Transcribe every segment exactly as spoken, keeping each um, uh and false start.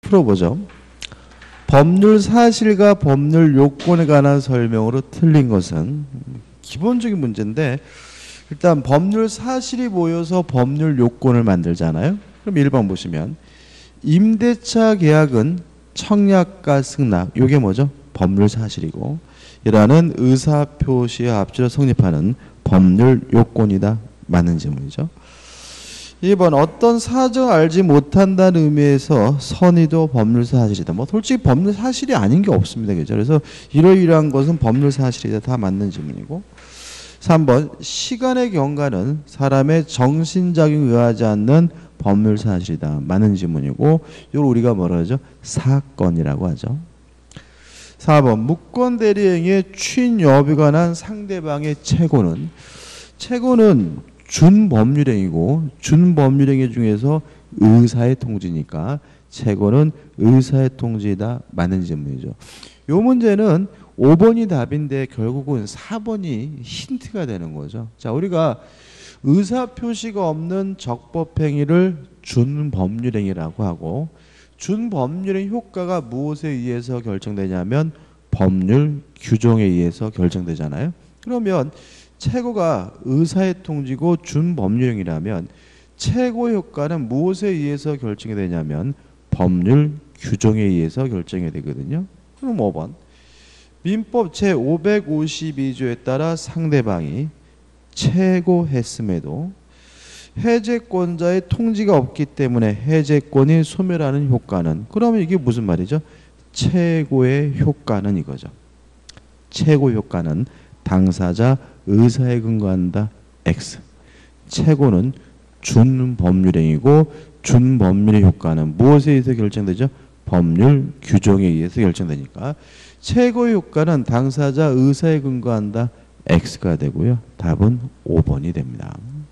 풀어보죠. 법률 사실과 법률 요건에 관한 설명으로 틀린 것은 기본적인 문제인데, 일단 법률 사실이 모여서 법률 요건을 만들잖아요. 그럼 일 번 보시면 임대차 계약은 청약과 승낙, 이게 뭐죠? 법률 사실이고, 이라는 의사표시와 합치로 성립하는 법률 요건이다. 맞는 질문이죠. 이 번 어떤 사정을 알지 못한다는 의미에서 선의도 법률 사실이다. 뭐 솔직히 법률 사실이 아닌 게 없습니다. 그죠? 그래서 이러이러한 것은 법률 사실이다. 다 맞는 질문이고. 삼 번 시간의 경과는 사람의 정신작용에 의하지 않는 법률 사실이다. 맞는 질문이고, 이걸 우리가 뭐라 하죠? 사건이라고 하죠. 사 번 무권 대리행위의 추인 여부에 관한 상대방의 채고는, 채고는 준법률행위고, 준법률행위 중에서 의사의 통지니까 채고는 의사의 통지이다. 맞는 질문이죠. 이 문제는 오 번이 답인데 결국은 사 번이 힌트가 되는 거죠. 자, 우리가 의사표시가 없는 적법행위를 준법률행위라고 하고, 준법률의 효과가 무엇에 의해서 결정되냐면 법률 규정에 의해서 결정되잖아요. 그러면 채고가 의사의 통지고 준법률행위라면 채고 효과는 무엇에 의해서 결정이 되냐면 법률 규정에 의해서 결정이 되거든요. 그럼 오 번 민법 제오백오십이 조에 따라 상대방이 채고했음에도 해제권자의 통지가 없기 때문에 해제권이 소멸하는 효과는, 그러면 이게 무슨 말이죠? 채고의 효과는 이거죠. 채고 효과는 당사자 의사에 근거한다. X. 채고는 준법률행위고, 준법률의 효과는 무엇에 의해서 결정되죠? 법률 규정에 의해서 결정되니까 채고의 효과는 당사자 의사에 근거한다. X가 되고요. 답은 오 번이 됩니다.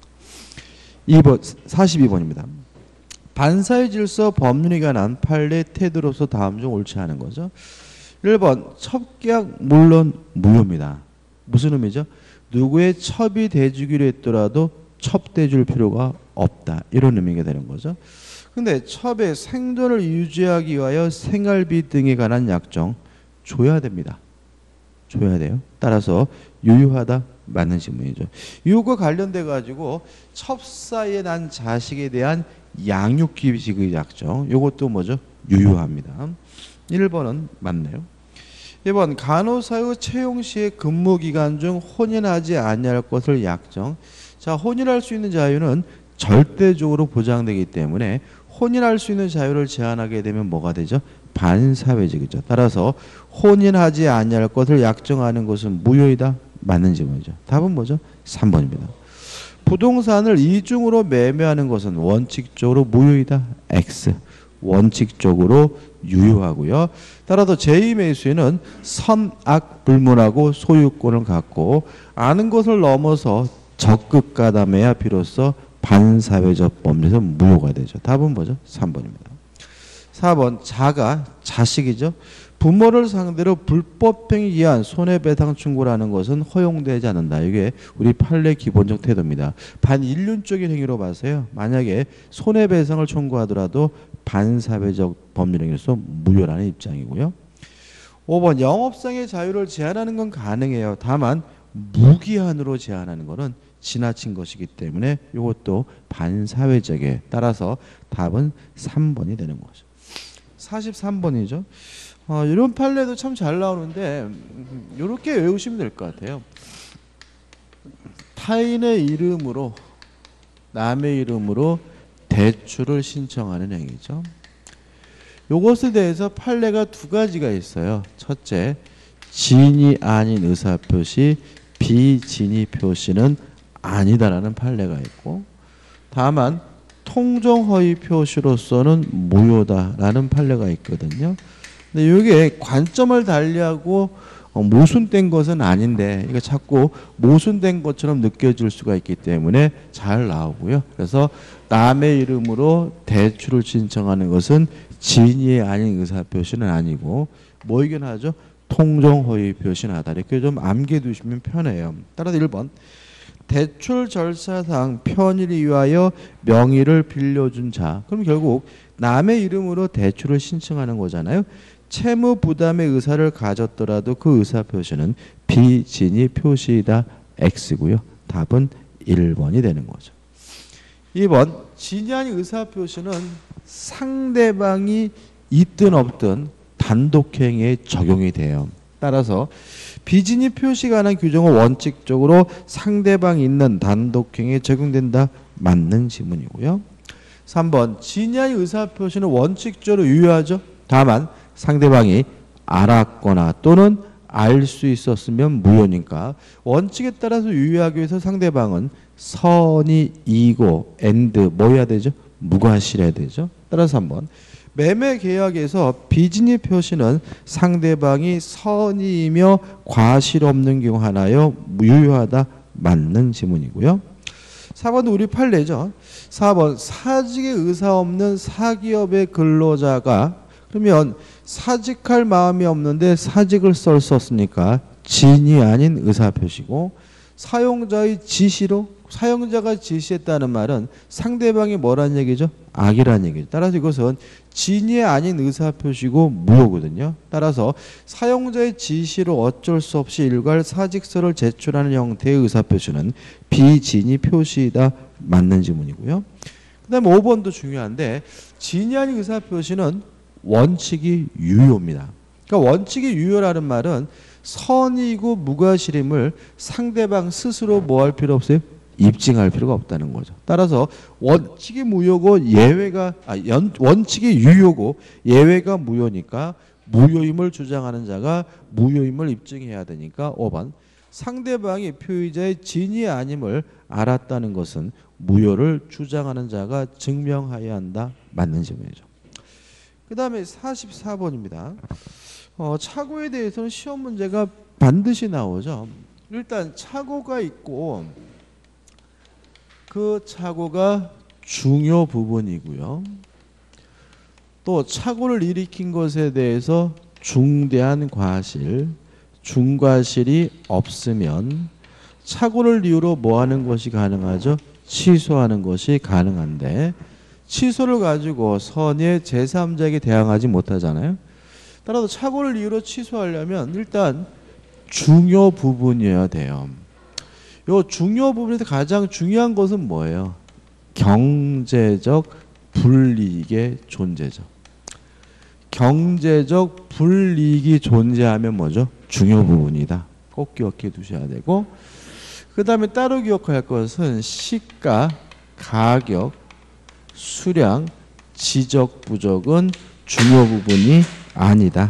이 번, 사십이 번입니다. 반사의 질서 법률에 관한 판례 태도로서 다음 중 옳지 않은 거죠. 일 번 첩계약 물론 무효입니다. 무슨 의미죠? 누구의 첩이 돼주기로 했더라도 첩돼줄 필요가 없다. 이런 의미가 되는 거죠. 근데 첩의 생존을 유지하기 위하여 생활비 등에 관한 약정 줘야 됩니다. 줘야 돼요. 따라서 유효하다. 맞는 질문이죠. 이것과 관련돼 가지고 첩사에 난 자식에 대한 양육기식의 약정, 이것도 뭐죠? 유효합니다. 일 번은 맞네요. 이 번 간호사의 채용 시에 근무 기간 중 혼인하지 아니할 것을 약정. 자, 혼인할 수 있는 자유는 절대적으로 보장되기 때문에 혼인할 수 있는 자유를 제한하게 되면 뭐가 되죠? 반사회적이죠. 따라서 혼인하지 아니할 것을 약정하는 것은 무효이다. 맞는 질문이죠. 답은 뭐죠? 삼 번입니다. 부동산을 이중으로 매매하는 것은 원칙적으로 무효이다. X. 원칙적으로 유효하고요. 따라서 제이 매수인은 선악 불문하고 소유권을 갖고 아는 것을 넘어서 적극 가담해야 비로소 반사회적 법률에서 무효가 되죠. 답은 뭐죠? 삼 번입니다. 사 번 자가 자식이죠. 부모를 상대로 불법행위에 의한 손해배상 청구를 하는 것은 허용되지 않는다. 이게 우리 판례 기본적 태도입니다. 반인륜적인 행위로 봐서요. 만약에 손해배상을 청구하더라도 반사회적 법률행위로서 무효라는 입장이고요. 오 번 영업상의 자유를 제한하는 건 가능해요. 다만 무기한으로 제한하는 것은 지나친 것이기 때문에 이것도 반사회적에 따라서 답은 삼 번이 되는 거죠. 사십삼 번이죠. 어, 이런 판례도 참 잘 나오는데 이렇게 외우시면 될 것 같아요. 타인의 이름으로 남의 이름으로 대출을 신청하는 행위죠. 이것에 대해서 판례가 두 가지가 있어요. 첫째, 진이 아닌 의사표시, 비진이 표시는 아니다라는 판례가 있고, 다만 통정허위 표시로서는 무효다라는 판례가 있거든요. 근데 이게 관점을 달리하고 어, 모순된 것은 아닌데 이거 자꾸 모순된 것처럼 느껴질 수가 있기 때문에 잘 나오고요. 그래서 남의 이름으로 대출을 신청하는 것은 진이 아닌 의사표시는 아니고 뭐이긴 하죠? 통정허위 표시는 하다. 이렇게 좀 암기해 두시면 편해요. 따라서 일 번 대출 절차상 편의를 위하여 명의를 빌려준 자. 그럼 결국 남의 이름으로 대출을 신청하는 거잖아요. 채무 부담의 의사를 가졌더라도 그 의사 표시는 비진위 표시이다. X고요. 답은 일 번이 되는 거죠. 이 번 진위 아닌 의사 표시는 상대방이 있든 없든 단독행위에 적용이 돼요. 따라서 비진위 표시가 관한 규정은 원칙적으로 상대방이 있는 단독행위에 적용된다. 맞는 지문이고요. 삼 번 진위 아닌 의사 표시는 원칙적으로 유효하죠. 다만 상대방이 알았거나 또는 알 수 있었으면 무효니까 원칙에 따라서 유효하기 위해서 상대방은 선이 이고 and 뭐 해야 되죠? 무과실해야 되죠. 따라서 한번 매매 계약에서 비진위 표시는 상대방이 선이이며 과실 없는 경우 하나요. 유효하다. 맞는 지문이고요. 사 번은 우리 판례죠. 사 번 사직의 의사 없는 사기업의 근로자가 그러면 사직할 마음이 없는데 사직을 썰 썼으니까 진이 아닌 의사 표시고 사용자의 지시로 사용자가 지시했다는 말은 상대방이 뭐란 얘기죠? 악이란 얘기죠. 따라서 이것은 진이 아닌 의사 표시고 무효거든요. 따라서 사용자의 지시로 어쩔 수 없이 일괄 사직서를 제출하는 형태의 의사 표시는 비진위 표시이다. 맞는 지문이고요. 그 다음에 오 번도 중요한데 진이 아닌 의사 표시는 원칙이 유효입니다. 그러니까 원칙이 유효라는 말은 선이고 무과실임을 상대방 스스로 뭐 할 필요 없어요? 입증할 필요가 없다는 거죠. 따라서 원칙이 무효고 예외가 아, 연, 원칙이 유효고 예외가 무효니까 무효임을 주장하는 자가 무효임을 입증해야 되니까 오 번 상대방이 표의자의 진위 아님을 알았다는 것은 무효를 주장하는 자가 증명해야 한다. 맞는 질문이죠. 그 다음에 사십사 번입니다. 어, 착오에 대해서는 시험 문제가 반드시 나오죠. 일단 착오가 있고 그 착오가 중요 부분이고요. 또 착오를 일으킨 것에 대해서 중대한 과실, 중과실이 없으면 착오를 이유로 뭐 하는 것이 가능하죠? 취소하는 것이 가능한데 취소를 가지고 선의 제삼자에게 대항하지 못하잖아요. 따라서 착오를 이유로 취소하려면 일단 중요 부분이어야 돼요. 요 중요 부분에서 가장 중요한 것은 뭐예요? 경제적 불이익의 존재죠. 경제적 불이익이 존재하면 뭐죠? 중요 부분이다. 꼭 기억해 두셔야 되고 그 다음에 따로 기억할 것은 시가, 가격, 수량, 지적, 부적은 중요 부분이 아니다.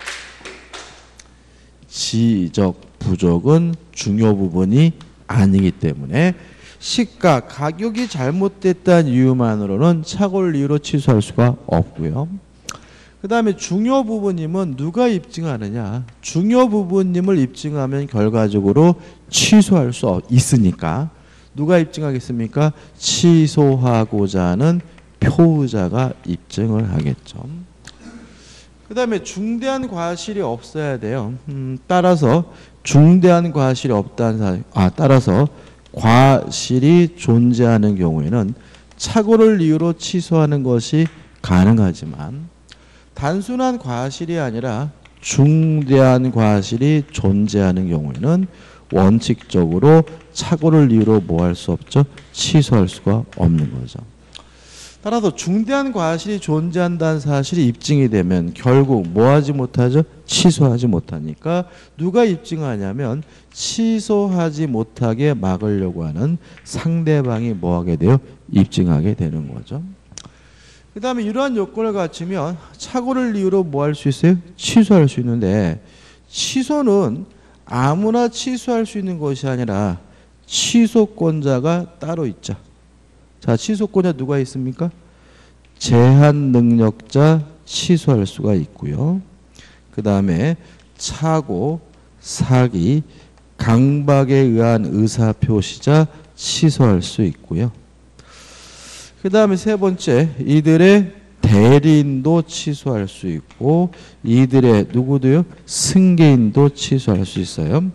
지적, 부적은 중요 부분이 아니기 때문에 시가, 가격이 잘못됐다는 이유만으로는 착오를 이유로 취소할 수가 없고요. 그 다음에 중요 부분임은 누가 입증하느냐? 중요 부분임을 입증하면 결과적으로 취소할 수 있으니까 누가 입증하겠습니까? 취소하고자 하는 표의자가 입증을 하겠죠. 그 다음에 중대한 과실이 없어야 돼요. 음, 따라서 중대한 과실이 없다는 사실, 아, 따라서 과실이 존재하는 경우에는 착오를 이유로 취소하는 것이 가능하지만 단순한 과실이 아니라 중대한 과실이 존재하는 경우에는 원칙적으로 착오를 이유로 뭐 할 수 없죠? 취소할 수가 없는 거죠. 따라서 중대한 과실이 존재한다는 사실이 입증이 되면 결국 뭐 하지 못하죠? 취소하지 못하니까 누가 입증하냐면 취소하지 못하게 막으려고 하는 상대방이 뭐 하게 돼요? 입증하게 되는 거죠. 그 다음에 이러한 요건을 갖추면 착오를 이유로 뭐 할 수 있어요? 취소할 수 있는데 취소는 아무나 취소할 수 있는 것이 아니라 취소권자가 따로 있죠. 자, 취소권자 누가 있습니까? 제한 능력자 취소할 수가 있고요. 그 다음에 착오, 사기, 강박에 의한 의사표시자 취소할 수 있고요. 그 다음에 세 번째, 이들의 대리인도 취소할 수 있고 이들의 누구도요? 승계인도 취소할 수 있어요.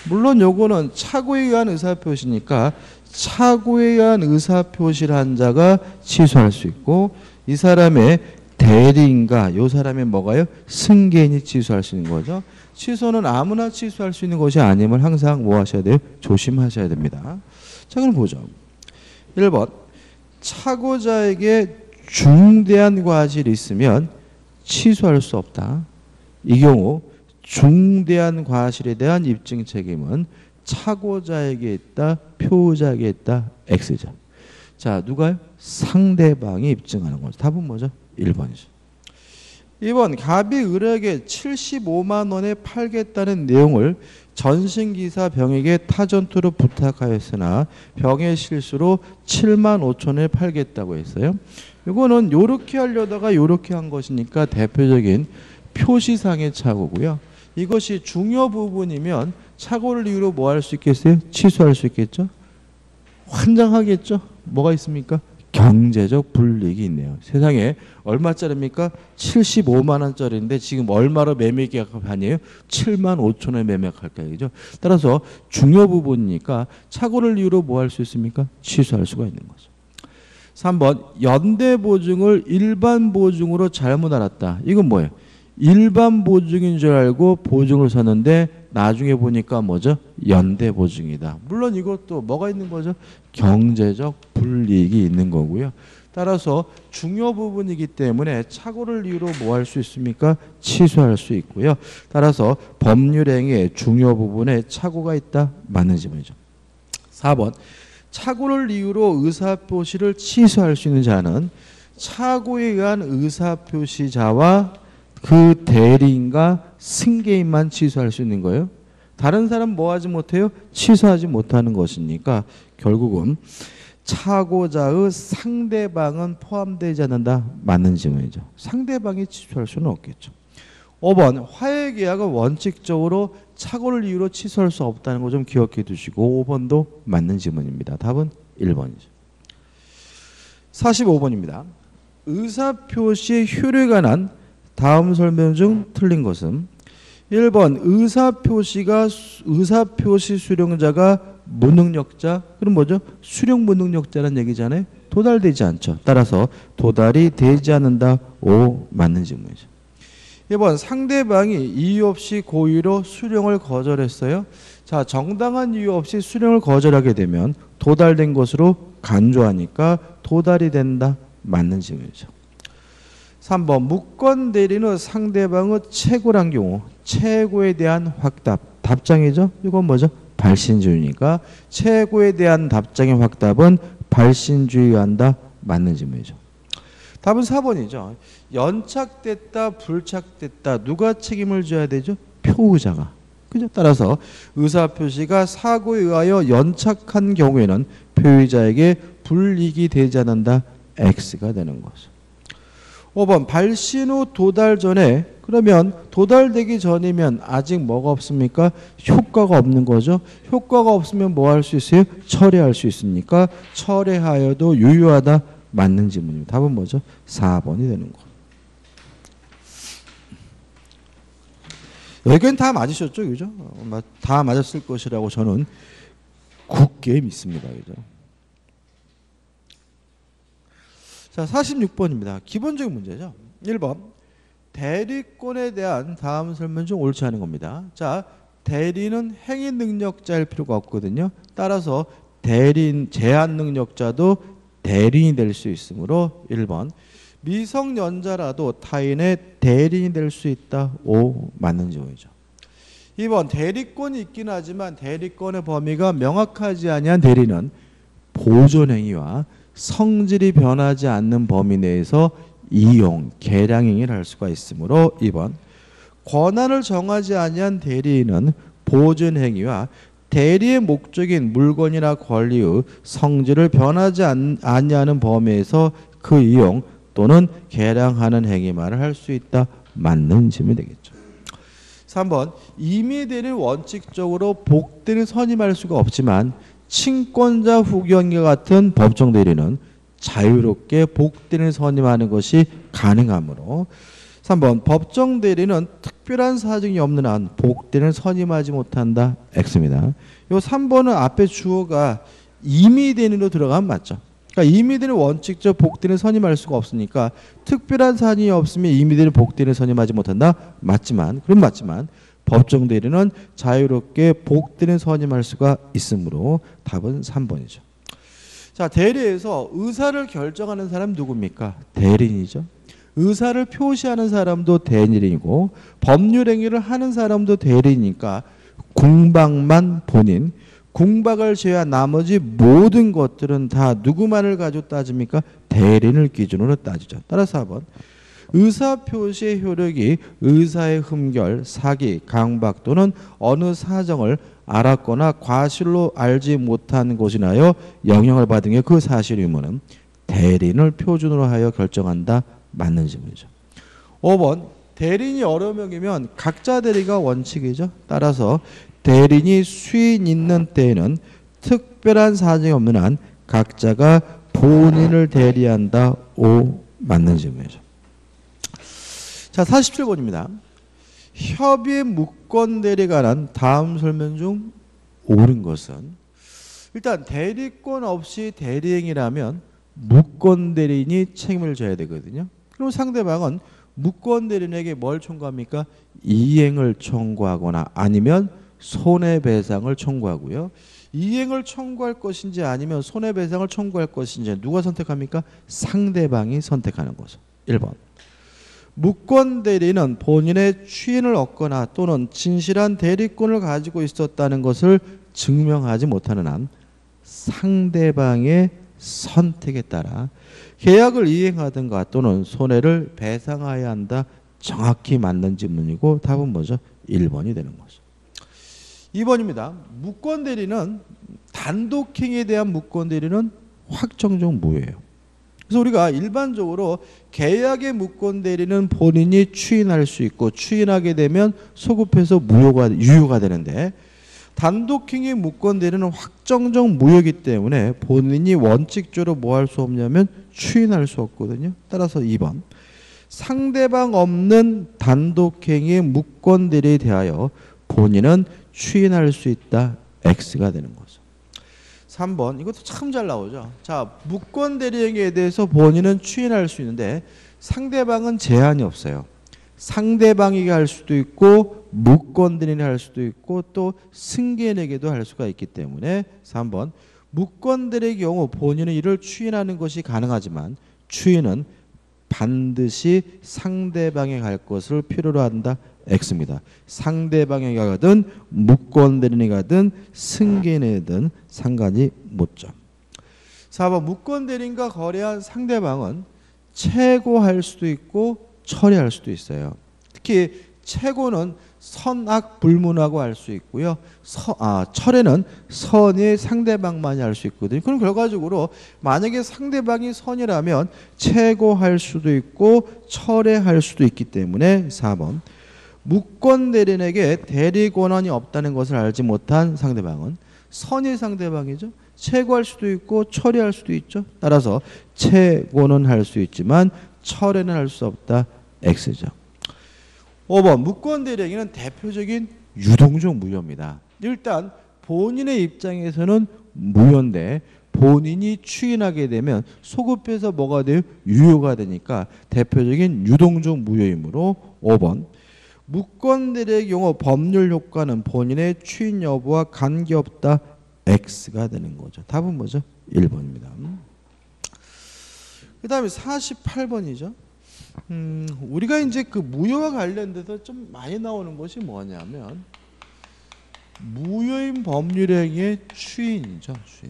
물론 요거는 착오에 의한 의사표시니까 착오에 의한 의사표시를 한 자가 취소할 수 있고 이 사람의 대리인과 요 사람의 뭐가요? 승계인이 취소할 수 있는 거죠. 취소는 아무나 취소할 수 있는 것이 아님을 항상 뭐 하셔야 돼요? 조심하셔야 됩니다. 자, 그럼 보죠. 일 번 착오자에게 중대한 과실이 있으면 취소할 수 없다. 이 경우 중대한 과실에 대한 입증 책임은 착오자에게 있다, 표의자에게 있다, X죠. 자, 누가요? 상대방이 입증하는 거죠. 답은 뭐죠? 일 번이죠. 이 번 갑이 을에게 칠십오만 원에 팔겠다는 내용을 전신기사 병에게 타전투로 부탁하였으나 병의 실수로 칠만 오천 원에 팔겠다고 했어요. 이거는 요렇게 하려다가 요렇게 한 것이니까 대표적인 표시상의 착오고요. 이것이 중요 부분이면 착오를 이유로 뭐 할 수 있겠어요? 취소할 수 있겠죠? 환장하겠죠? 뭐가 있습니까? 경제적 불이익이 있네요. 세상에 얼마짜리입니까? 칠십오만 원짜리인데 지금 얼마로 매매 계약을 하네요? 칠만 오천 원에 매매할까요? 그죠? 따라서 중요 부분이니까 착오를 이유로 뭐 할 수 있습니까? 취소할 수가 있는 거죠. 삼 번 연대 보증을 일반 보증으로 잘못 알았다. 이건 뭐예요? 일반 보증인 줄 알고 보증을 샀는데 나중에 보니까 뭐죠? 연대 보증이다. 물론 이것도 뭐가 있는 거죠? 경제적 불이익이 있는 거고요. 따라서 중요 부분이기 때문에 착오를 이유로 뭐 할 수 있습니까? 취소할 수 있고요. 따라서 법률행위의 중요 부분에 착오가 있다. 맞는 질문이죠. 사 번 착오를 이유로 의사표시를 취소할 수 있는 자는 착오에 의한 의사표시자와 그 대리인과 승계인만 취소할 수 있는 거예요. 다른 사람 뭐 하지 못해요? 취소하지 못하는 것이니까 결국은 착오자의 상대방은 포함되지 않는다. 맞는 질문이죠. 상대방이 취소할 수는 없겠죠. 오 번 화해계약은 원칙적으로 착오를 이유로 취소할 수 없다는 거 좀 기억해 두시고 오 번도 맞는 질문입니다. 답은 일 번이죠. 사십오 번입니다. 의사표시의 효력에 관한 다음 설명 중 틀린 것은 일 번 의사표시가 의사표시 수령자가 무능력자. 그럼 뭐죠? 수령 무능력자라는 얘기잖아요. 도달되지 않죠. 따라서 도달이 되지 않는다. 오 맞는 질문이죠. 일 번 상대방이 이유 없이 고의로 수령을 거절했어요. 자, 정당한 이유 없이 수령을 거절하게 되면 도달된 것으로 간주하니까 도달이 된다. 맞는 질문이죠. 삼 번 무권 대리는 상대방의 최고란 경우 최고에 대한 확답. 답장이죠. 이건 뭐죠? 발신주의니까 최고에 대한 답장의 확답은 발신주의한다. 맞는 질문이죠. 답은 사 번이죠. 연착됐다 불착됐다 누가 책임을 져야 되죠? 표의자가. 그죠? 따라서 의사표시가 사고에 의하여 연착한 경우에는 표의자에게 불이익이 되지 않는다. X가 되는 거죠. 오 번 발신 후 도달 전에 그러면 도달되기 전이면 아직 뭐가 없습니까? 효과가 없는 거죠. 효과가 없으면 뭐 할 수 있어요? 철회할 수 있으니까 철회하여도 유효하다. 맞는 질문입니다. 답은 뭐죠? 사 번이 되는 거. 여기는 다 맞으셨죠? 그죠? 다 맞았을 것이라고 저는 굳게 믿습니다. 그죠? 자, 사십육 번입니다. 기본적인 문제죠. 일 번 대리권에 대한 다음 설명 중 옳지 않은 겁니다. 자, 대리는 행위 능력자일 필요가 없거든요. 따라서 대리인 제한 능력자도 대리인이 될 수 있으므로 일 번 미성년자라도 타인의 대리인이 될 수 있다. 오 맞는 질문이죠. 이 번 대리권이 있긴 하지만 대리권의 범위가 명확하지 아니한 대리는 보존행위와 성질이 변하지 않는 범위 내에서 이용, 계량행위를 할 수가 있으므로 이 번 권한을 정하지 아니한 대리인은 보존행위와 대리의 목적인 물건이나 권리의 성질을 변하지 아니하는 범위에서 그 이용 또는 계량하는 행위만을 할 수 있다. 맞는 질문이 되겠죠. 삼 번 임의 대리는 원칙적으로 복대를 선임할 수가 없지만 친권자 후견과 같은 법정 대리는 자유롭게 복대를 선임하는 것이 가능하므로 삼 번 법정 대리는 특별한 사정이 없는 한 복대는 선임하지 못한다. X입니다. 요 삼 번은 앞에 주어가 이미 된으로 들어가면 맞죠. 그러니까 이미 되는 원칙적 복대는 선임할 수가 없으니까 특별한 사정이 없으면 이미 되는 복대는 선임하지 못한다. 맞지만 그럼 맞지만 법정 대리는 자유롭게 복대는 선임할 수가 있으므로 답은 삼 번이죠. 자, 대리에서 의사를 결정하는 사람 누굽니까? 대리인이죠. 의사를 표시하는 사람도 대리인이고 법률 행위를 하는 사람도 대리니까 궁박만 본인, 궁박을 제외한 나머지 모든 것들은 다 누구만을 가지고 따집니까? 대리인을 기준으로 따지죠. 따라서 사 번 의사표시의 효력이 의사의 흠결, 사기, 강박 또는 어느 사정을 알았거나 과실로 알지 못한 것이나여 영향을 받은 게 그 사실 의무는 대리인을 표준으로 하여 결정한다. 맞는 질문이죠. 오 번 대리인이 여러 명이면 각자 대리가 원칙이죠. 따라서 대리인이 수인 있는 때에는 특별한 사정이 없는 한 각자가 본인을 대리한다. 오 맞는 질문이죠. 자, 사십칠 번입니다. 협의 무권 대리에 관한 다음 설명 중 옳은 것은 일단 대리권 없이 대리행위라면 무권 대리인이 책임을 져야 되거든요. 그럼 상대방은 무권 대리인에게 뭘 청구합니까? 이행을 청구하거나 아니면 손해배상을 청구하고요. 이행을 청구할 것인지 아니면 손해배상을 청구할 것인지 누가 선택합니까? 상대방이 선택하는 거죠. 일 번 무권 대리인은 본인의 추인을 얻거나 또는 진실한 대리권을 가지고 있었다는 것을 증명하지 못하는 한 상대방의 선택에 따라 계약을 이행하든가 또는 손해를 배상해야 한다. 정확히 맞는 질문이고 답은 뭐죠? 일 번이 되는 거죠. 이 번입니다. 무권 대리는 단독행위에 대한 무권 대리는 확정적 무효예요. 그래서 우리가 일반적으로 계약의 무권 대리는 본인이 추인할 수 있고 추인하게 되면 소급해서 무효가 유효가 되는데 단독행위 무권 대리는 확정적 무효이기 때문에 본인이 원칙적으로 뭐 할 수 없냐면 추인할 수 없거든요. 따라서 이 번 상대방 없는 단독행위 무권 대리에 대하여 본인은 추인할 수 있다. X가 되는 거죠. 삼 번 이것도 참 잘 나오죠. 자, 무권 대리행위에 대해서 본인은 추인할 수 있는데 상대방은 제한이 없어요. 상대방에게 할 수도 있고 무권 대리인이 할 수도 있고 또 승계인에게도 할 수가 있기 때문에 삼 번 무권 대리의 경우 본인은 이를 추인하는 것이 가능하지만 추인은 반드시 상대방에게 할 것을 필요로 한다. X입니다. 상대방에게 가든 무권 대리인이 가든 승계인이든 상관이 못죠. 사 번 무권 대리인과 거래한 상대방은 채고할 수도 있고 철회할 수도 있어요. 특히 채고는 선악 불문하고 할 수 있고요. 서, 아, 철회는 선의 상대방만이 할 수 있거든요. 그럼 결과적으로 만약에 상대방이 선이라면 채고할 수도 있고 철회할 수도 있기 때문에 사 번 무권 대리인에게 대리 권한이 없다는 것을 알지 못한 상대방은 선의 상대방이죠. 채고할 수도 있고 철회할 수도 있죠. 따라서 채고는 할 수 있지만 철회는 할 수 없다. X죠. 오 번 무권 대리행위는 대표적인 유동적 무효입니다. 일단 본인의 입장에서는 무효인데 본인이 추인하게 되면 소급해서 뭐가 돼요? 유효가 되니까 대표적인 유동적 무효이므로 오 번 무권 대리의 경우 법률 효과는 본인의 추인 여부와 관계없다. X가 되는 거죠. 답은 뭐죠? 일 번입니다. 그 다음에 사십팔 번이죠. 음, 우리가 이제 그 무효와 관련돼서 좀 많이 나오는 것이 뭐냐면 무효인 법률행위의 추인이죠. 추인.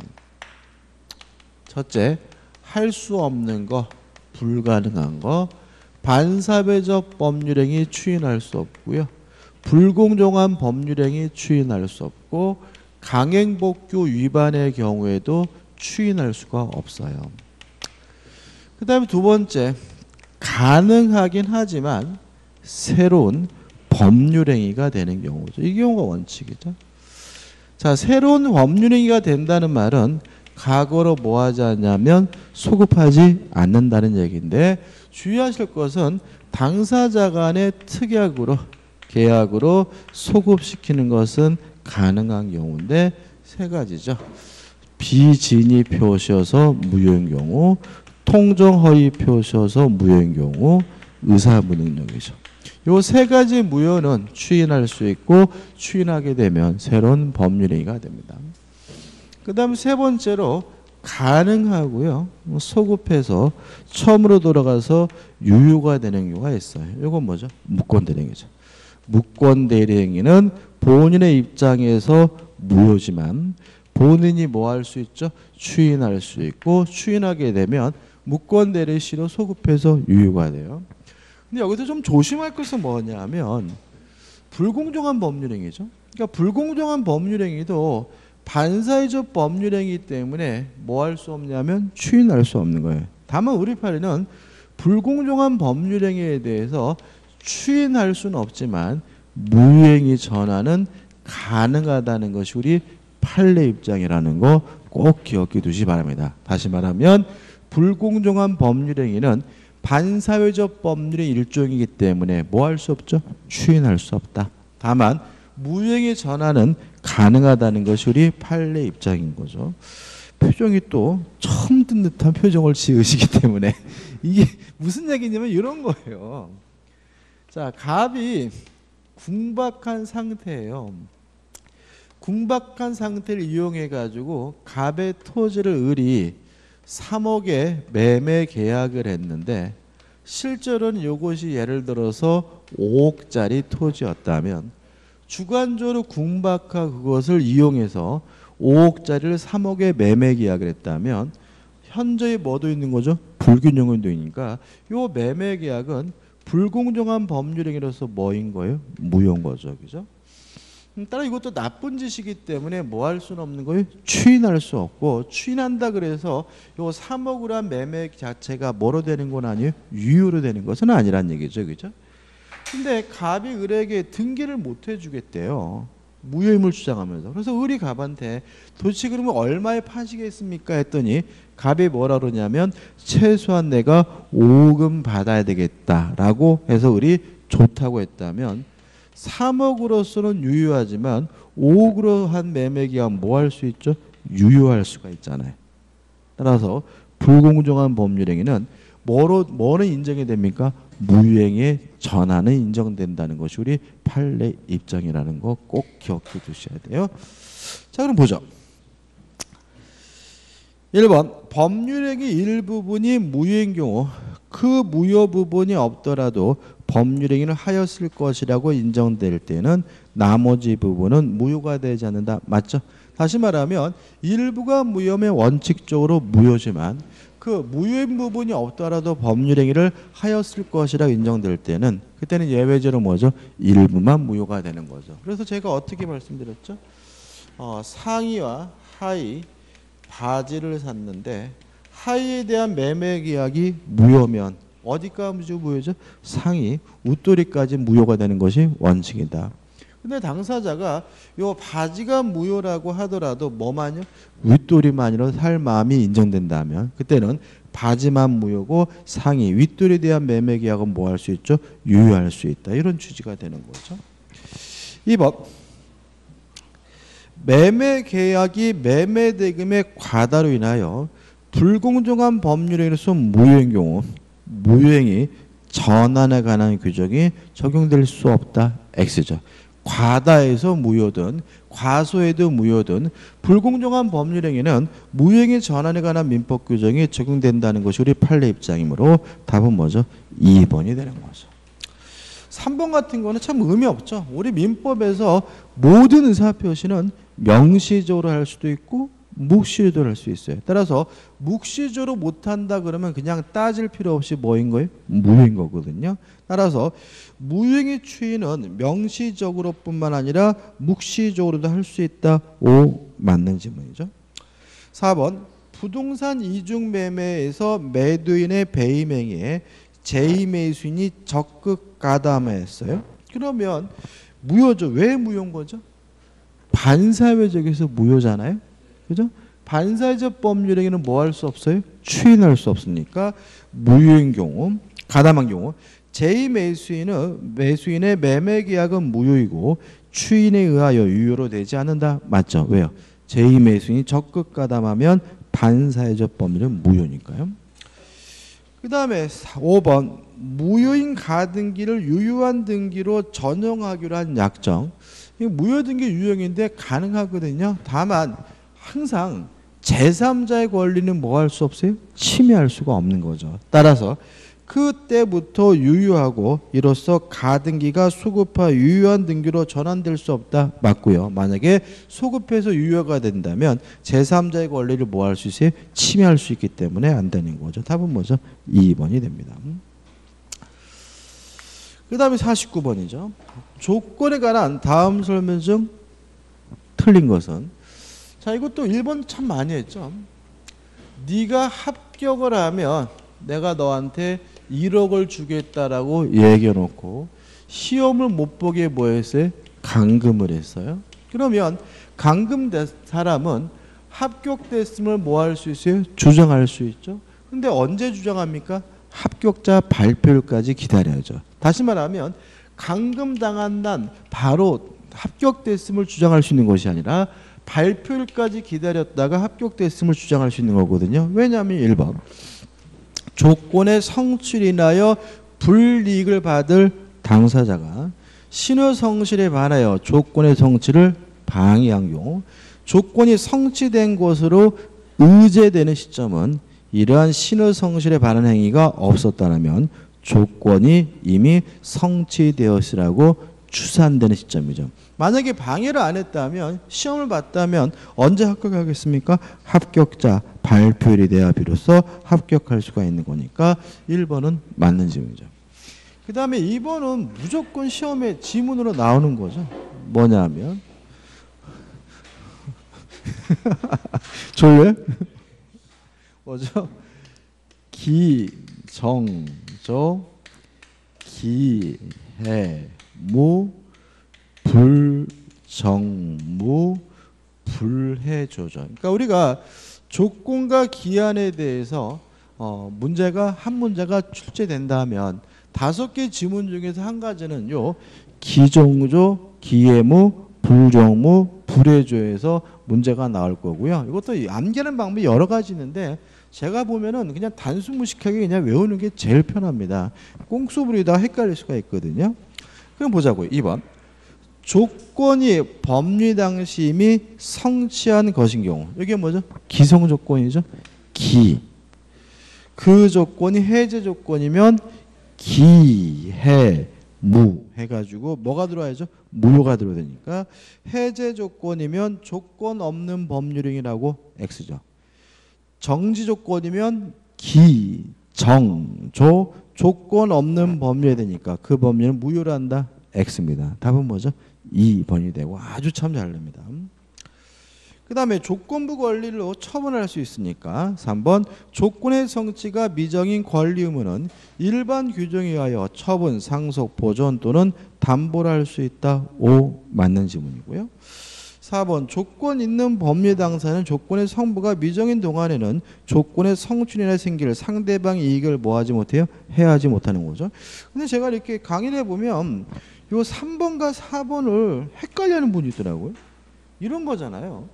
첫째, 할 수 없는 거, 불가능한 거, 반사회적 법률행위 추인할 수 없고요. 불공정한 법률행위 추인할 수 없고 강행법규 위반의 경우에도 추인할 수가 없어요. 그 다음에 두 번째, 가능하긴 하지만 새로운 법률행위가 되는 경우죠. 이 경우가 원칙이죠. 자, 새로운 법률행위가 된다는 말은 과거로 뭐 하지 않냐면 소급하지 않는다는 얘기인데 주의하실 것은 당사자 간의 특약으로 계약으로 소급시키는 것은 가능한 경우인데 세 가지죠. 비진위 표시여서 무효인 경우, 통정허위 표시여서 무효인 경우, 의사무능력이죠. 요 세 가지 무효는 추인할 수 있고 추인하게 되면 새로운 법률행위가 됩니다. 그 다음 세 번째로 가능하고요. 소급해서 처음으로 돌아가서 유효가 되는 경우가 있어요. 이건 뭐죠? 무권대리행위죠. 무권대리행위는 본인의 입장에서 무효지만 본인이 뭐 할 수 있죠? 추인할 수 있고 추인하게 되면 무권대리시로 소급해서 유효가 돼요. 근데 여기서 좀 조심할 것은 뭐냐면 불공정한 법률행위죠. 그러니까 불공정한 법률행위도 반사회적 법률행위 때문에 뭐 할 수 없냐면 추인할 수 없는 거예요. 다만 우리 판례는 불공정한 법률행위에 대해서 추인할 수는 없지만 무효행위 전환은 가능하다는 것이 우리 판례 입장이라는 거 꼭 기억해 두시기 바랍니다. 다시 말하면 불공정한 법률행위는 반사회적 법률의 일종이기 때문에 뭐 할 수 없죠? 추인할 수 없다. 다만 무효행위 전환은 가능하다는 것이 우리 판례 입장인 거죠. 표정이 또 처음 듣는 듯한 표정을 지으시기 때문에 이게 무슨 얘기냐면 이런 거예요. 자, 갑이 궁박한 상태예요. 궁박한 상태를 이용해 가지고 갑의 토지를 을이 삼억에 매매 계약을 했는데 실제로는 이것이 예를 들어서 오억짜리 토지였다면 주관적으로 궁박하 그것을 이용해서 오억짜리를 삼억에 매매 계약을 했다면 현저히 뭐도 있는 거죠? 불균형도 있으니까 이 매매 계약은 불공정한 법률행위로서 뭐인 거예요? 무효인 거죠. 그죠? 따라 이것도 나쁜 짓이기 때문에 뭐 할 수는 없는 거예요? 추인할 수 없고 추인한다 그래서 요 삼억을 한 매매 자체가 뭐로 되는 건 아니에요? 유효로 되는 것은 아니란 얘기죠. 그죠? 근데 갑이 을에게 등기를 못 해주겠대요. 무효임을 주장하면서. 그래서 을이 갑한테 도대체 그러면 얼마에 파시겠습니까? 했더니 갑이 뭐라 그러냐면 최소한 내가 오억은 받아야 되겠다라고 해서 을이 좋다고 했다면 삼억으로서는 유효하지만 오억으로 한 매매기간 뭐 할 수 있죠? 유효할 수가 있잖아요. 따라서 불공정한 법률행위는 뭐로, 뭐는 인정이 됩니까? 무효행위의 전환은 인정된다는 것이 우리 판례 입장이라는 거 꼭 기억해 두셔야 돼요. 자, 그럼 보죠. 일 번 법률행위 일부분이 무효인 경우 그 무효 부분이 없더라도 법률행위를 하였을 것이라고 인정될 때는 나머지 부분은 무효가 되지 않는다. 맞죠? 다시 말하면 일부가 무효면 원칙적으로 무효지만 그 무효인 부분이 없더라도 법률행위를 하였을 것이라고 인정될 때는 그때는 예외적으로 뭐죠? 일부만 무효가 되는 거죠. 그래서 제가 어떻게 말씀드렸죠? 어, 상의와 하의 바지를 샀는데 하의에 대한 매매 계약이 무효면 어디까지 무효죠? 상의, 웃돌이까지 무효가 되는 것이 원칙이다. 근데 당사자가 요 바지가 무효라고 하더라도 뭐만요? 윗돌이만이라도 살 마음이 인정된다면 그때는 바지만 무효고 상의, 윗돌이에 대한 매매 계약은 뭐 할 수 있죠? 유효할 수 있다. 이런 취지가 되는 거죠. 이 번 매매 계약이 매매 대금의 과다로 인하여 불공정한 법률행위로서 무효인 경우 무효행위 전환에 관한 규정이 적용될 수 없다. X죠. 과다에서 무효든 과소에도 무효든 불공정한 법률행위는 무효행위 전환에 관한 민법 규정이 적용된다는 것이 우리 판례 입장이므로 답은 뭐죠? 이 번이 되는 거죠. 삼 번 같은 거는 참 의미 없죠. 우리 민법에서 모든 의사표시는 명시적으로 할 수도 있고 묵시적으로 할 수 있어요. 따라서 묵시적으로 못한다 그러면 그냥 따질 필요 없이 뭐인 거예요? 무효인 거거든요. 따라서 무효행위 추인은 명시적으로 뿐만 아니라 묵시적으로도 할 수 있다. 오, 맞는 질문이죠. 사 번 부동산 이중 매매에서 매도인의 배임행위에 제이 매수인이 적극 가담했어요. 그러면 무효죠. 왜 무효인 거죠? 반사회적에서 무효잖아요. 그죠? 반사회적 법률행위는 뭐 할 수 없어요? 추인할 수 없으니까 무효인 경우, 가담한 경우 제이 매수인은 매수인의 매매 계약은 무효이고 추인에 의하여 유효로 되지 않는다. 맞죠? 왜요? 제이 매수인이 적극 가담하면 반사회적 법률은 무효니까요. 그 다음에 오 번 무효인 가등기를 유효한 등기로 전용하기로 한 약정. 무효 등기 유효인데 가능하거든요. 다만 항상 제삼자의 권리는 뭐 할 수 없어요? 침해할 수가 없는 거죠. 따라서 그때부터 유효하고 이로써 가등기가 소급화 유효한 등기로 전환될 수 없다. 맞고요. 만약에 소급해서 유효가 된다면 제삼자의 권리를 뭐 할 수 있어요? 침해할 수 있기 때문에 안 되는 거죠. 답은 뭐죠? 이 번이 됩니다. 그 다음에 사십구 번이죠. 조건에 관한 다음 설명 중 틀린 것은, 자 이것도 일 번 참 많이 했죠. 네가 합격을 하면 내가 너한테 일억을 주겠다라고 얘기해놓고 시험을 못 보게 뭐 했어요? 감금을 했어요. 그러면 감금된 사람은 합격됐음을 뭐 할 수 있어요? 주장할 수 있죠. 근데 언제 주장합니까? 합격자 발표일까지 기다려야죠. 다시 말하면 감금당한 난 바로 합격됐음을 주장할 수 있는 것이 아니라 발표일까지 기다렸다가 합격됐음을 주장할 수 있는 거거든요. 왜냐하면 일 번 조건의 성취로 인하여 불이익을 받을 당사자가 신의 성실에 반하여 조건의 성취를 방해한 경우 조건이 성취된 것으로 의제되는 시점은 이러한 신의 성실에 반하는 행위가 없었다면 조건이 이미 성취되었으라고 추산되는 시점이죠. 만약에 방해를 안 했다면 시험을 봤다면 언제 합격하겠습니까? 합격자 발표일이 돼야 비로소 합격할 수가 있는 거니까 일 번은 맞는 질문이죠. 그 다음에 이 번은 무조건 시험에 지문으로 나오는 거죠. 뭐냐면 졸려요? 뭐죠? 기정조 기해무 불정무 불해조정. 그러니까 우리가 조건과 기한에 대해서 어 문제가 한 문제가 출제된다면 다섯 개 지문 중에서 한 가지는 요 기정조 기해무 불정무 불해조에서 문제가 나올 거고요. 이것도 암기하는 방법이 여러 가지 있는데 제가 보면은 그냥 단순무식하게 그냥 외우는 게 제일 편합니다. 꽁수 부리다가 헷갈릴 수가 있거든요. 그럼 보자고요. 이 번 조건이 법리 당시임이 성취한 것인 경우 이게 뭐죠? 기성 조건이죠. 기. 그 조건이 해제 조건이면 기, 해, 무 해가지고 뭐가 들어와야죠? 무효가 들어야 되니까 해제 조건이면 조건 없는 법률행위라고 X죠. 정지 조건이면 기, 정, 조 조건 없는 법률이 되니까 그 법률은 무효로 한다. X입니다. 답은 뭐죠? 이 번이 되고 아주 참 잘 됩니다. 그 다음에 조건부 권리로 처분할 수 있으니까 삼 번 조건의 성취가 미정인 권리 의무는 일반 규정에 의하여 처분, 상속, 보존 또는 담보를 할 수 있다. 오 맞는 지문이고요. 사 번 조건 있는 법리 당사는 조건의 성부가 미정인 동안에는 조건의 성취나 생길 상대방의 이익을 뭐하지 못해요? 해하지 못하는 거죠. 근데 제가 이렇게 강의를 해보면 요 삼 번과 사 번을 헷갈려하는 분이 있더라고요. 이런 거잖아요.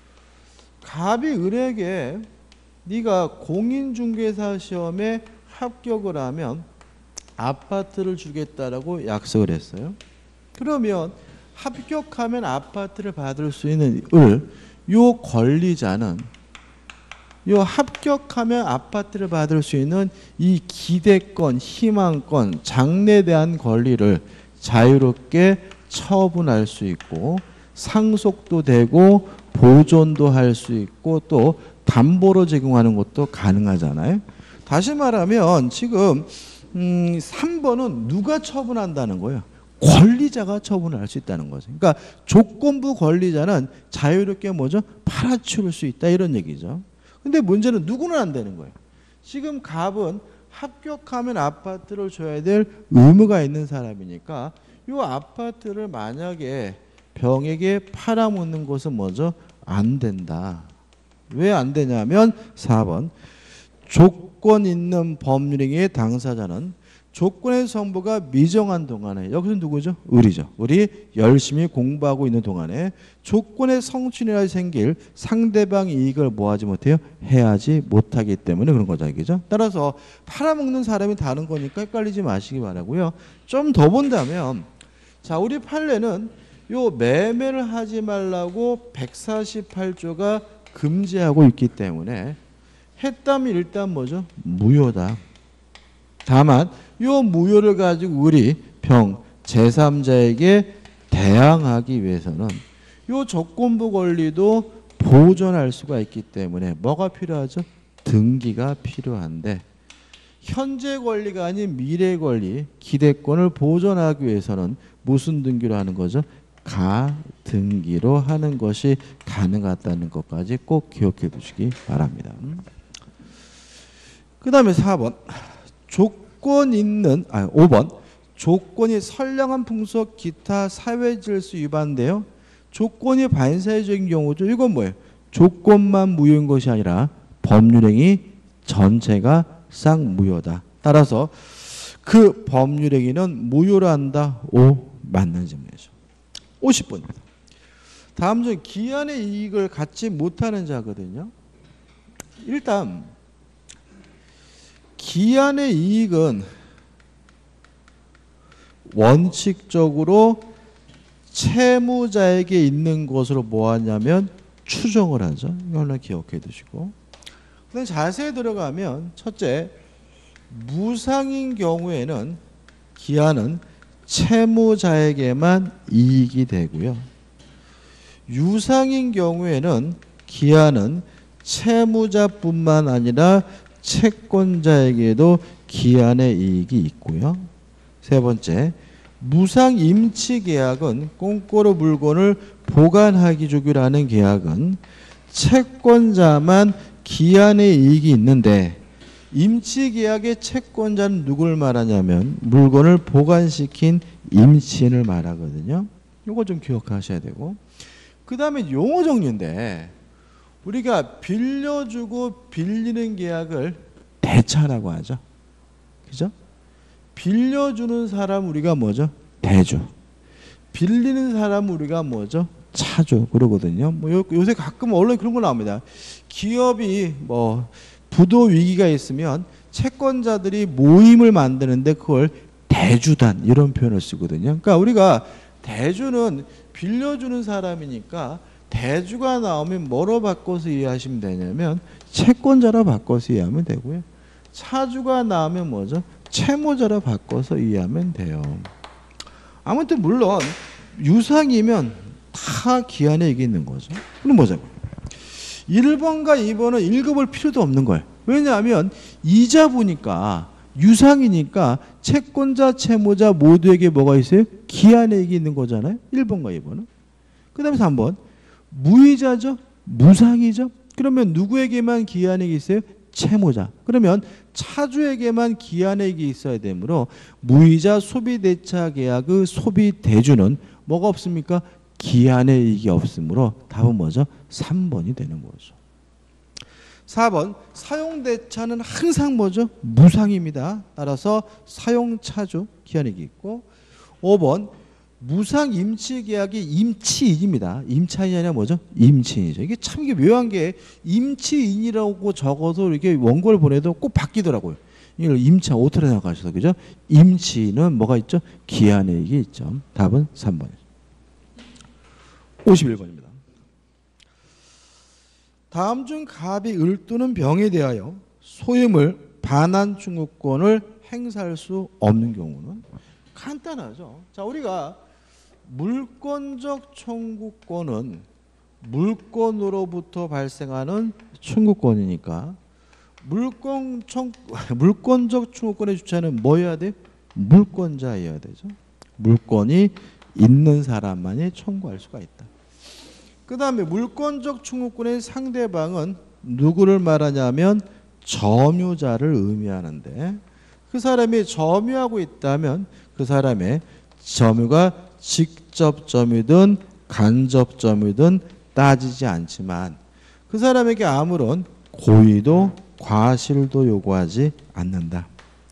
갑이 을에게 네가 공인중개사 시험에 합격을 하면 아파트를 주겠다라고 약속을 했어요. 그러면 합격하면 아파트를 받을 수 있는 을, 요 권리자는 요 합격하면 아파트를 받을 수 있는 이 기대권, 희망권, 장래에 대한 권리를 자유롭게 처분할 수 있고 상속도 되고 보존도 할 수 있고 또 담보로 제공하는 것도 가능하잖아요. 다시 말하면 지금 음, 삼 번은 누가 처분한다는 거예요? 권리자가 처분을 할 수 있다는 거죠. 그러니까 조건부 권리자는 자유롭게 뭐죠? 팔아치울 수 있다 이런 얘기죠. 근데 문제는 누구는 안 되는 거예요. 지금 갑은 합격하면 아파트를 줘야 될 의무가 있는 사람이니까 이 아파트를 만약에 병에게 팔아먹는 것은 뭐죠? 안 된다. 왜 안 되냐면 사 번 조건 있는 법률행위의 당사자는 조건의 성부가 미정한 동안에 여기서 누구죠? 을이죠. 을이 열심히 공부하고 있는 동안에 조건의 성취이라 생길 상대방 이익을 뭐하지 못해요? 해하지 못하기 때문에 그런 거죠. 알겠죠? 따라서 팔아먹는 사람이 다른 거니까 헷갈리지 마시기 바라고요. 좀 더 본다면 자, 우리 판례는 요 매매를 하지 말라고 백사십팔 조가 금지하고 있기 때문에 했다면 일단 뭐죠? 무효다. 다만 요 무효를 가지고 우리 병 제삼자에게 대항하기 위해서는 요 조건부 권리도 보존할 수가 있기 때문에 뭐가 필요하죠? 등기가 필요한데 현재 권리가 아닌 미래 권리 기대권을 보존하기 위해서는 무슨 등기로 하는 거죠? 가등기로 하는 것이 가능하다는 것까지 꼭 기억해 두시기 바랍니다. 그 다음에 사 번 조건 있는 아 오 번 조건이 선량한 풍속 기타 사회질서 위반돼요. 조건이 반사회적인 경우죠. 이건 뭐예요? 조건만 무효인 것이 아니라 법률행위 전체가 쌍무효다. 따라서 그 법률행위는 무효로 한다. 오 맞는 질문이죠. 오십 번입니다. 다음 중 기한의 이익을 갖지 못하는 자거든요. 일단 기한의 이익은 원칙적으로 채무자에게 있는 것으로 뭐 하냐면 추정을 하죠. 이거는 기억해 두시고. 그다음 자세히 들어가면 첫째, 무상인 경우에는 기한은 채무자에게만 이익이 되고요. 유상인 경우에는 기한은 채무자뿐만 아니라 채권자에게도 기한의 이익이 있고요. 세 번째, 무상 임치 계약은 꽁꼬로 물건을 보관하기 주기라는 계약은 채권자만 기한의 이익이 있는데 임치 계약의 채권자는 누굴 말하냐면 물건을 보관시킨 임치인을 말하거든요. 이거 좀 기억하셔야 되고 그 다음에 용어 정리인데 우리가 빌려주고 빌리는 계약을 대차라고 하죠. 그죠? 빌려주는 사람 우리가 뭐죠? 대주. 빌리는 사람 우리가 뭐죠? 차주 그러거든요. 뭐 요새 가끔 언론에 그런 거 나옵니다. 기업이 뭐 부도 위기가 있으면 채권자들이 모임을 만드는데 그걸 대주단 이런 표현을 쓰거든요. 그러니까 우리가 대주는 빌려주는 사람이니까 대주가 나오면 뭐로 바꿔서 이해하시면 되냐면 채권자로 바꿔서 이해하면 되고요. 차주가 나오면 뭐죠? 채무자로 바꿔서 이해하면 돼요. 아무튼 물론 유상이면 다 기한에 이게 있는 거죠. 그럼 뭐죠? 일 번과 이 번은 읽어볼 필요도 없는 거예요. 왜냐하면 이자부니까 유상이니까 채권자, 채무자 모두에게 뭐가 있어요? 기한에 이게 있는 거잖아요. 일 번과 이 번은. 그 다음에 삼 번. 무이자죠? 무상이죠? 그러면 누구에게만 기한액이 있어요? 채무자. 그러면 차주에게만 기한액이 있어야 되므로 무이자 소비대차 계약의 소비대주는 뭐가 없습니까? 기한의 이익이 없으므로 답은 뭐죠? 삼 번이 되는 거죠. 사 번 사용대차는 항상 뭐죠? 무상입니다. 따라서 사용차주 기한액이 있고 오 번 무상 임치계약이 임치인입니다. 임차인이 아니라 뭐죠? 임치인이죠. 이게 참 이게 묘한 게 임치인이라고 적어서 이렇게 원고를 보내도 꼭 바뀌더라고요. 이걸 임차 오토로 생각하셔서 그죠? 임치인은 뭐가 있죠? 기한액이 있죠. 답은 삼 번이죠. 오십일 번입니다. 다음 중 갑이 을 또는 병에 대하여 소유물 반환 청구권을 행사할 수 없는 경우는 간단하죠. 자, 우리가 물권적 청구권은 물권으로부터 발생하는 청구권이니까 물권 청, 물권적 청구권의 주체는 뭐여야 돼? 물권자여야 되죠. 물권이 있는 사람만이 청구할 수가 있다. 그 다음에 물권적 청구권의 상대방은 누구를 말하냐면 점유자를 의미하는데 그 사람이 점유하고 있다면 그 사람의 점유가 직접 점유든 간접 점유든 따지지 않지만 그 사람에게 아무런 고의도 과실도 요구하지 않는다.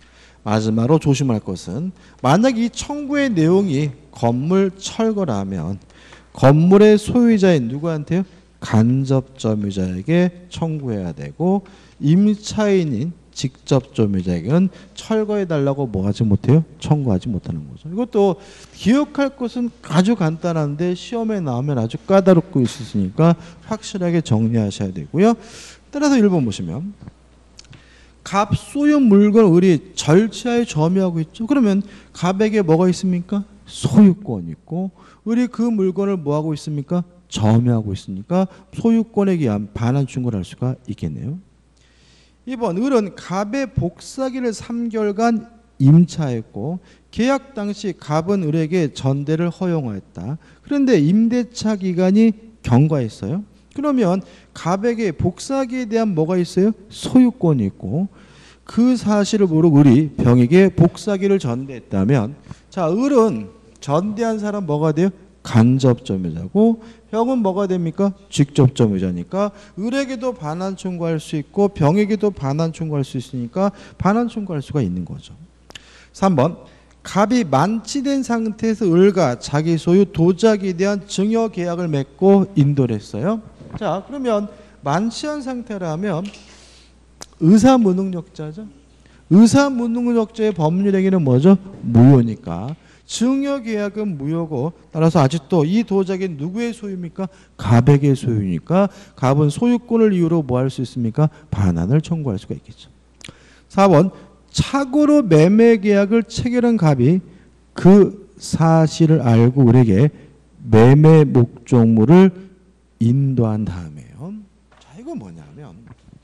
마지막으로 조심할 것은 만약 이 청구의 내용이 건물 철거라면 건물의 소유자인 누구한테요? 간접점유자에게 청구해야 되고 임차인인 직접점유자에게는 철거해달라고 뭐 하지 못해요? 청구하지 못하는 거죠. 이것도 기억할 것은 아주 간단한데 시험에 나오면 아주 까다롭고 있으니까 확실하게 정리하셔야 되고요. 따라서 일 번 보시면 갑 소유 물건 을이 절차에 점유하고 있죠. 그러면 갑에게 뭐가 있습니까? 소유권이 있고 을이 그 물건을 뭐하고 있습니까? 점유하고 있으니까 소유권에 의한 반환 충고를 할 수가 있겠네요. 이 번 을은 갑의 복사기를 삼 개월간 임차했고 계약 당시 갑은 을에게 전대를 허용하였다. 그런데 임대차 기간이 경과했어요. 그러면 갑에게 복사기에 대한 뭐가 있어요? 소유권이 있고 그 사실을 모르고 을이 병에게 복사기를 전대했다면 자 을은 전대한 사람 뭐가 돼요? 간접점유자고 병은 뭐가 됩니까? 직접점유자니까 을에게도 반환 청구할 수 있고 병에게도 반환 청구할 수 있으니까 반환 청구할 수가 있는 거죠. 삼 번 갑이 만취된 상태에서 을과 자기 소유 도자기에 대한 증여 계약을 맺고 인도를 했어요. 자 그러면 만취한 상태라면 의사무능력자죠. 의사무능력자의 법률행위는 뭐죠? 무효니까 증여계약은 무효고 따라서 아직도 이 도자기는 누구의 소유입니까? 갑에게 소유니까 갑은 소유권을 이유로 뭐 할 수 있습니까? 반환을 청구할 수가 있겠죠. 사 번 착오로 매매계약을 체결한 갑이 그 사실을 알고 을에게 매매 목적물을 인도한 다음에요. 자 이건 뭐냐면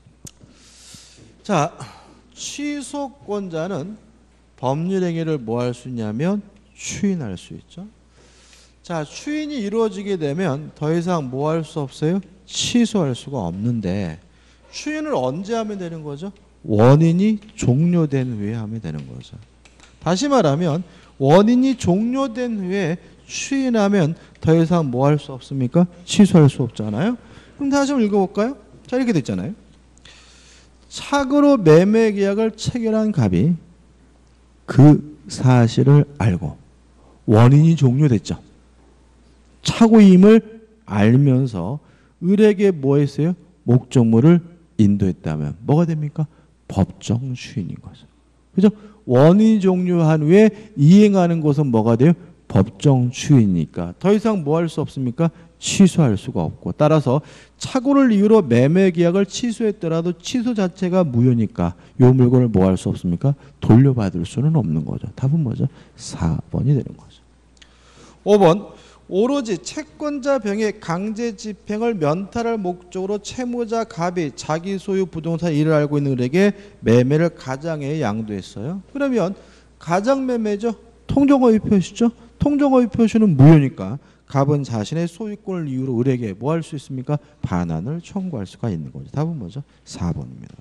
자 취소권자는 법률행위를 뭐 할 수 있냐면 추인할 수 있죠. 자, 추인이 이루어지게 되면 더 이상 뭐 할 수 없어요? 취소할 수가 없는데 추인을 언제 하면 되는 거죠? 원인이 종료된 후에 하면 되는 거죠. 다시 말하면 원인이 종료된 후에 추인하면 더 이상 뭐 할 수 없습니까? 취소할 수 없잖아요. 그럼 다시 한번 읽어볼까요? 자, 이렇게 됐잖아요. 착오로 매매 계약을 체결한 갑이 그 사실을 알고 원인이 종료됐죠. 착오임을 알면서 을에게 뭐 했어요? 목적물을 인도했다면 뭐가 됩니까? 법정 추인인 거죠. 그죠? 원인이 종료한 후에 이행하는 것은 뭐가 돼요? 법정 추인이니까 더 이상 뭐 할 수 없습니까? 취소할 수가 없고 따라서 착오를 이유로 매매 계약을 취소했더라도 취소 자체가 무효니까 이 물건을 뭐 할 수 없습니까? 돌려받을 수는 없는 거죠. 답은 뭐죠? 사 번이 되는 거죠. 오 번 오로지 채권자 병의 강제 집행을 면탈할 목적으로 채무자 갑이 자기 소유 부동산 일을 알고 있는 을에게 매매를 가장에 양도했어요. 그러면 가장매매죠. 통정허위 표시죠. 통정허위 표시는 무효니까 갑은 자신의 소유권을 이유로 을에게 뭐 할 수 있습니까? 반환을 청구할 수가 있는 거죠. 답은 뭐죠? 사 번입니다.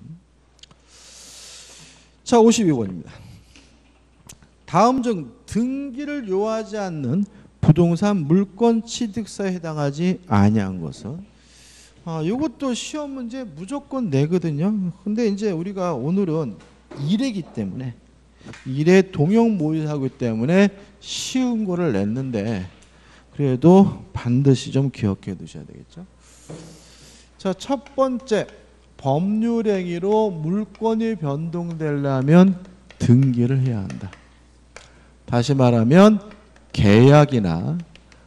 자, 오십이 번입니다. 다음 중 등기를 요하지 않는 부동산 물권 취득사에 해당하지 아니한 것은 아, 이것도 시험 문제 무조건 내거든요. 근데 이제 우리가 오늘은 일회기 때문에 일회 동형 모의하기 때문에 쉬운 거를 냈는데 그래도 반드시 좀 기억해 두셔야 되겠죠. 자, 첫 번째 법률행위로 물권이 변동되려면 등기를 해야 한다. 다시 말하면 계약이나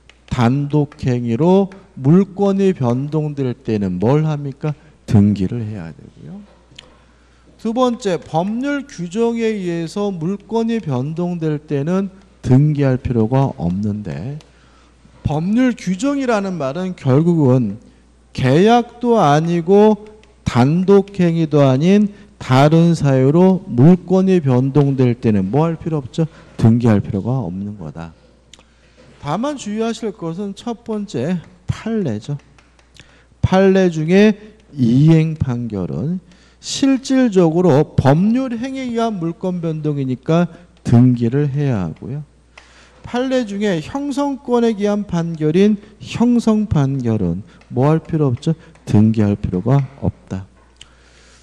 단독행위로 물권이 변동될 때는 뭘 합니까? 등기를 해야 되고요. 두 번째, 법률 규정에 의해서 물권이 변동될 때는 등기할 필요가 없는데 법률 규정이라는 말은 결국은 계약도 아니고 단독행위도 아닌 다른 사유로 물권이 변동될 때는 뭐 할 필요 없죠? 등기할 필요가 없는 거다. 다만 주의하실 것은 첫 번째 판례죠. 판례 중에 이행 판결은 실질적으로 법률 행위에 의한 물권 변동이니까 등기를 해야 하고요. 판례 중에 형성권에 의한 판결인 형성 판결은 뭐 할 필요 없죠? 등기할 필요가 없다.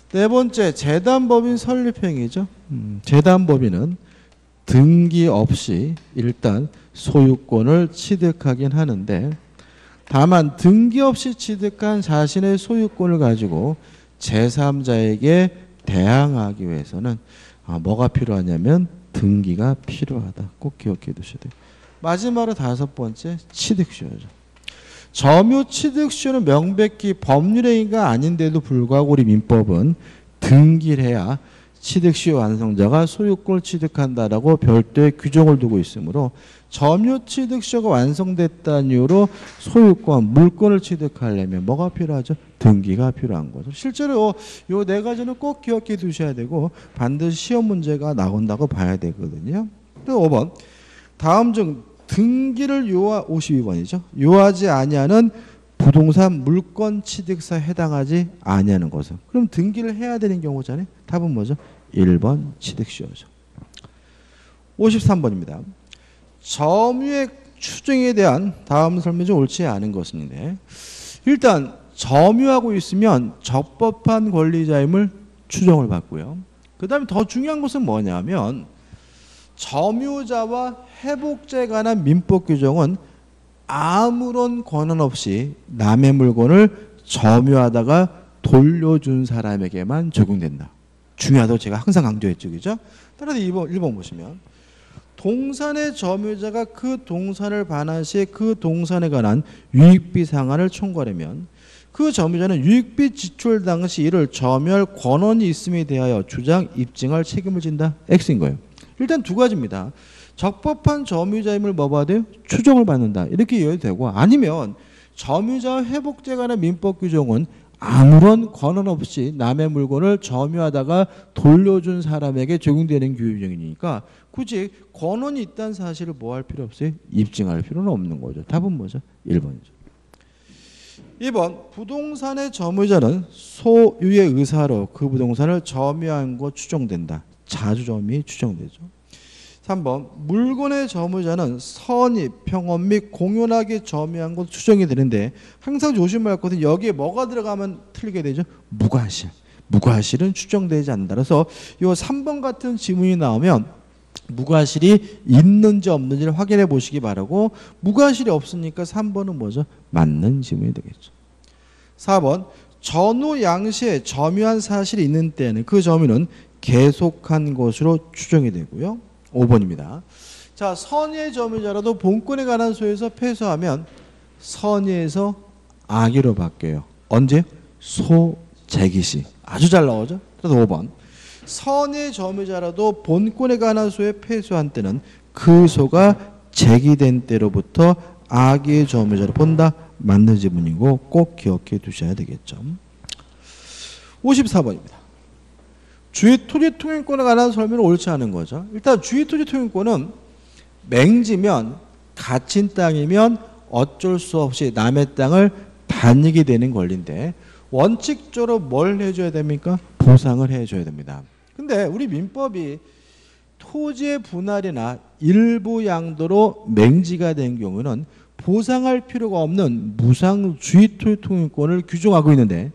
네 번째, 재단법인 설립행위죠. 음, 재단법인은 등기 없이 일단 소유권을 취득하긴 하는데 다만 등기 없이 취득한 자신의 소유권을 가지고 제삼자에게 대항하기 위해서는 아, 뭐가 필요하냐면 등기가 필요하다. 꼭 기억해 두셔야 돼요. 마지막으로 다섯 번째, 취득수요죠. 점유 취득수요는 명백히 법률행위가 아닌데도 불구하고 우리 민법은 등기를 해야 취득수요 완성자가 소유권을 취득한다라고 별도의 규정을 두고 있으므로 점유 취득수요가 완성됐다는 이유로 소유권, 물권을 취득하려면 뭐가 필요하죠? 등기가 필요한 거죠. 실제로 이 네 가지는 꼭 기억해 두셔야 되고 반드시 시험 문제가 나온다고 봐야 되거든요. 또 오 번, 다음 중 등기를 요하 오십이 번이죠. 요하지 아니하는 부동산 물권 취득사에 해당하지 아니하는 것은. 그럼 등기를 해야 되는 경우잖아요. 답은 뭐죠? 일 번 취득수요죠. 오십삼 번입니다. 점유의 추정에 대한 다음 설명이 좀 옳지 않은 것인데 일단 점유하고 있으면 적법한 권리자임을 추정을 받고요. 그 다음에 더 중요한 것은 뭐냐면 점유자와 회복자에 관한 민법 규정은 아무런 권한 없이 남의 물건을 점유하다가 돌려준 사람에게만 적용된다. 중요하다고 제가 항상 강조했죠. 그죠? 따라서 이 번, 일 번 보시면 동산의 점유자가 그 동산을 반환 시에 그 동산에 관한 유익비 상한을 청구하려면 그 점유자는 유익비 지출 당시 이를 점유할 권한이 있음에 대하여 주장, 입증할 책임을 진다. X인 거예요. 일단 두 가지입니다. 적법한 점유자임을 뭐 봐야 돼요? 추정을 받는다. 이렇게 이해도 되고 아니면 점유자와 회복자에 관한 민법 규정은 아무런 권한 없이 남의 물건을 점유하다가 돌려준 사람에게 적용되는 규정이니까 굳이 권한이 있다는 사실을 뭐 할 필요 없어요? 입증할 필요는 없는 거죠. 답은 뭐죠? 일 번이죠. 이 번, 부동산의 점유자는 소유의 의사로 그 부동산을 점유한 거 추정된다. 자주점이 추정되죠. 삼 번, 물건의 점유자는 선입, 평업 및 공연하게 점유한 것 추정이 되는데 항상 조심해야 할 것은 여기에 뭐가 들어가면 틀리게 되죠? 무과실. 무과실은 추정되지 않는다. 그래서 이 삼 번 같은 지문이 나오면 무과실이 있는지 없는지를 확인해 보시기 바라고 무과실이 없으니까 삼 번은 뭐죠? 맞는 지문이 되겠죠. 사 번, 전후 양시에 점유한 사실이 있는 때는 그 점유는 계속한 것으로 추정이 되고요. 오 번입니다. 자, 선의의 점유자라도 본권에 관한 소에서 패소하면 선의에서 악의로 바뀌어요. 언제? 소재기시. 아주 잘 나오죠? 그래서 오 번. 선의의 점유자라도 본권에 관한 소에 패소한 때는 그 소가 제기된 때로부터 악의의 점유자로 본다. 맞는 지문이고 꼭 기억해 두셔야 되겠죠. 오십사 번입니다. 주의 토지 통행권에 관한 설명은 옳지 않은 거죠. 일단 주의 토지 통행권은 맹지면 갇힌 땅이면 어쩔 수 없이 남의 땅을 다니게 되는 권리인데 원칙적으로 뭘 해줘야 됩니까? 보상을 해줘야 됩니다. 근데 우리 민법이 토지의 분할이나 일부 양도로 맹지가 된 경우는 보상할 필요가 없는 무상주의 토지 통행권을 규정하고 있는데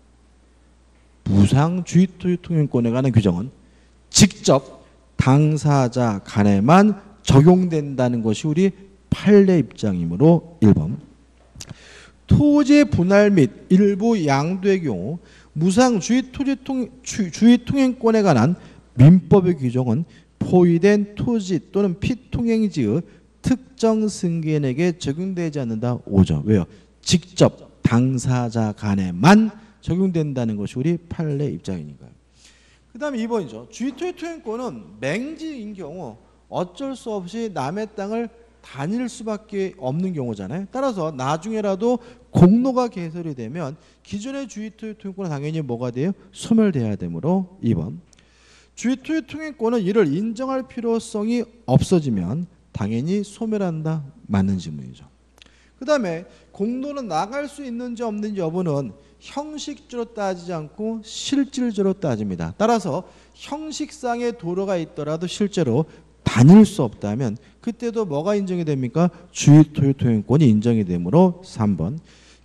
무상주의 토지 통행권에 관한 규정은 직접 당사자 간에만 적용된다는 것이 우리 판례 입장이므로 일 번. 토지의 분할 및 일부 양도의 경우 무상주의 토지 통, 주의 통행권에 관한 민법의 규정은 포위된 토지 또는 피통행지의 특정 승계인에게 적용되지 않는다. 오 점. 왜요? 직접 당사자 간에만 적용된다는 것이 우리 판례 입장이니까요. 그 다음에 이 번이죠. 주의 토지 통행권은 맹지인 경우 어쩔 수 없이 남의 땅을 다닐 수밖에 없는 경우잖아요. 따라서 나중에라도 공로가 개설이 되면 기존의 주의 토지 통행권은 당연히 뭐가 돼요? 소멸돼야 되므로 이 번. 주의 토지 통행권은 이를 인정할 필요성이 없어지면 당연히 소멸한다. 맞는 질문이죠. 그 다음에 공로는 나갈 수 있는지 없는지 여부는 형식적으로 따지지 않고 실질적으로 따집니다. 따라서 형식상의 도로가 있더라도 실제로 다닐 수 없다면 그때도 뭐가 인정이 됩니까? 주의 토지 통행권이 인정이 되므로 삼 번.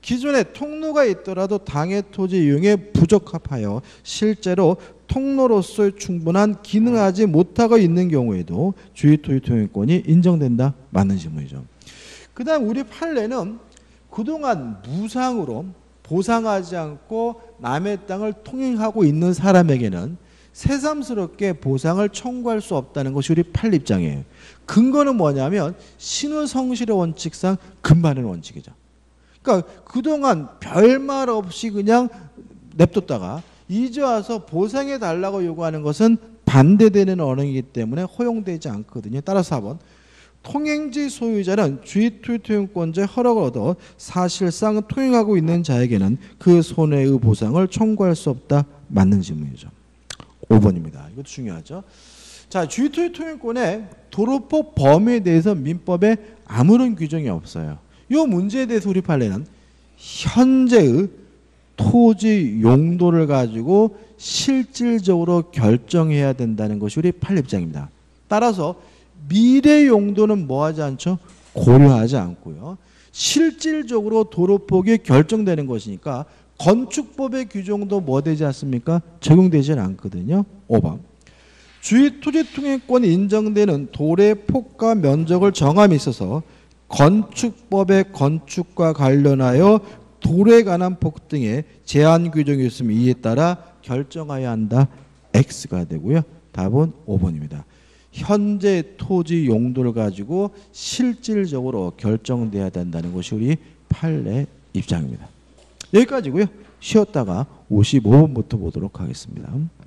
기존에 통로가 있더라도 당해 토지 이용에 부적합하여 실제로 통로로서의 충분한 기능을 하지 못하고 있는 경우에도 주의토지 통행권이 인정된다. 맞는 질문이죠. 그 다음 우리 판례는 그동안 무상으로 보상하지 않고 남의 땅을 통행하고 있는 사람에게는 새삼스럽게 보상을 청구할 수 없다는 것이 우리 판례 입장이에요. 근거는 뭐냐면 신의성실의 원칙상 금반의 원칙이죠. 그러니까 그동안 별말 없이 그냥 냅뒀다가 이제 와서 보상해 달라고 요구하는 것은 반대되는 언행이기 때문에 허용되지 않거든요. 따라서 사 번 통행지 소유자는 주의토지 통행권자의 허락을 얻어 사실상 통행하고 있는 자에게는 그 손해의 보상을 청구할 수 없다. 맞는 질문이죠. 오 번입니다. 이것도 중요하죠. 자, 주의토지 통행권의 도로법 범위에 대해서 민법에 아무런 규정이 없어요. 이 문제에 대해서 우리 판례는 현재의 토지 용도를 가지고 실질적으로 결정해야 된다는 것이 우리 판례 입장입니다. 따라서 미래 용도는 뭐 하지 않죠? 고려하지 않고요. 실질적으로 도로폭이 결정되는 것이니까 건축법의 규정도 뭐 되지 않습니까? 적용되지 않거든요. 오 번 주의토지 통행권이 인정되는 도로의 폭과 면적을 정함에 있어서 건축법의 건축과 관련하여 도로에 관한 폭 등의 제한 규정이 있으면 이에 따라 결정해야 한다. X가 되고요. 답은 오 번입니다. 현재 토지 용도를 가지고 실질적으로 결정돼야 된다는 것이 우리 판례 입장입니다. 여기까지고요. 쉬었다가 오십오 번부터 보도록 하겠습니다.